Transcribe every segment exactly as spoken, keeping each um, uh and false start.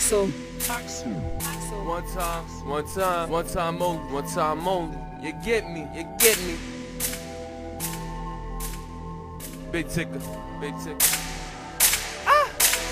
Axel. Axel. One time, one time, one time only, one time only. You get me, you get me. Big ticker, big ticker. Ah!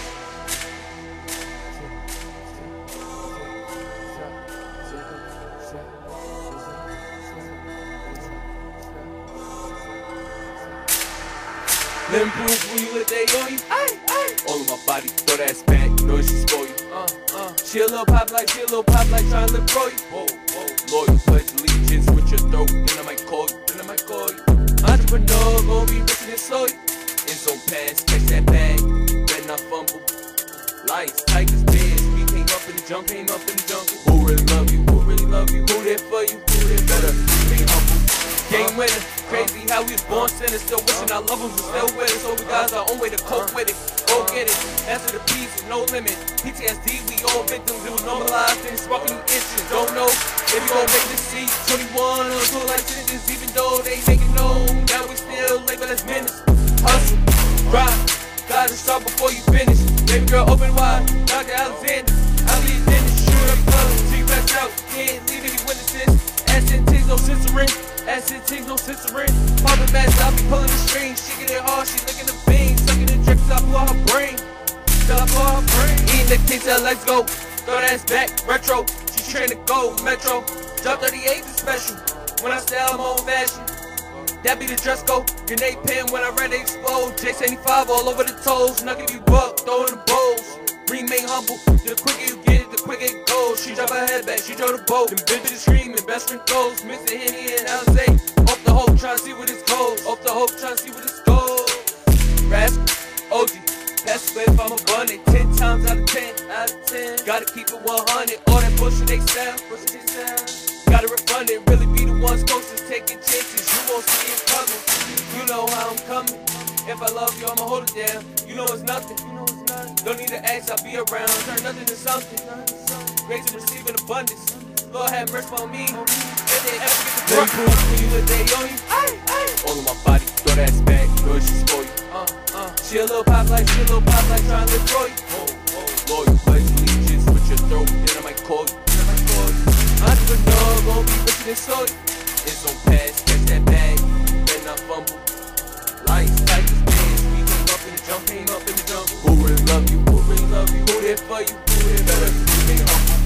Livin proof when you let they on you. Ay, ay. All of my body, throw that ass back, you know she spoil you. Uh, uh. She a little pop like, she a little pop like tryna live for you. Whoa, whoa. Loyal, pledge allegiance with your throat, then I might call you, then I might call you. Entrepreneur, gon' be rich and slow you. It's on pass, catch that bag, better not fumble. Lights, tigers, bears, we came up in the jump, came up in the jungle. Who really love you, who really love you, who there for you, who there better, be humble. Game winner, crazy how we was born sinners, still wishing our loved ones were still with us. So we got our own way to cope with it, go get it. Answer the peace with no limit. P T S D, we all victims, it was normalized and sparking new incidents. Don't know if we gon' make this seat. twenty-one on two life sentences, even though they make it known that we still label as menace. Hustle, drive, gotta start before you finish. Baby girl, open wide, Doctor Alexander, I'll leave in the shoot up colors till you pass out. Can't leave any witnesses. Asset takes no censoring. Asset takes no censoring. Pumping master, I'll be pulling the strings. She get it hard, she licking the beans. Sucking the drips, I blow her brain. Till I blow her brain. Eating the pizza, let's go. Throw that ass back, retro. She trained to go, metro. Drop thirty-eight is special. When I style, I'm old fashion. That be the dress code. Grenade pin when I ready to explode. J seventy-five all over the toes. Not give you buck, throw in the bowls. Remain humble. The quicker you get it, the quicker it goes. She drop her head back, she drove the boat. Them bitches screaming, best friend goes. Mister Henny and Alizé. Off the hope, tryna see what it's goes. Off the hope, tryna see what it's goes. Rascal, O G, pass away if I'm a bunny. Ten times out of ten, out of ten. Gotta keep it one hundred. All that bullshit they sell, bullshit they sell. Gotta refund it, really be the ones closest, taking chances. You won't see it coming. You know how I'm coming. If I love you, I'ma hold it down. You know it's nothing. You know it's nothing. Don't need to ask, I'll be around. Turn nothing to something. Grace and receive in abundance. Lord have mercy on me. If they ever get the drunk, when you let they on you. Ay, ay. All of my body, throw that ass back. You know she's for you. Uh, uh. She a little pop like, she a little pop like tryna live for you. Whoa, whoa. Loyal, pledge allegiance with your throat, then I might call you. Then I might call you. Entrepreneur, gon' be rich and slow you. It's on pass, catch that bag, better not fumble. Lights, tigers, bears, we came up in the jump, came up in the jungle. Who really love you, who really love you, who there for you, who there better, be humble.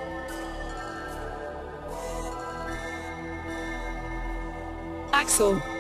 Axel.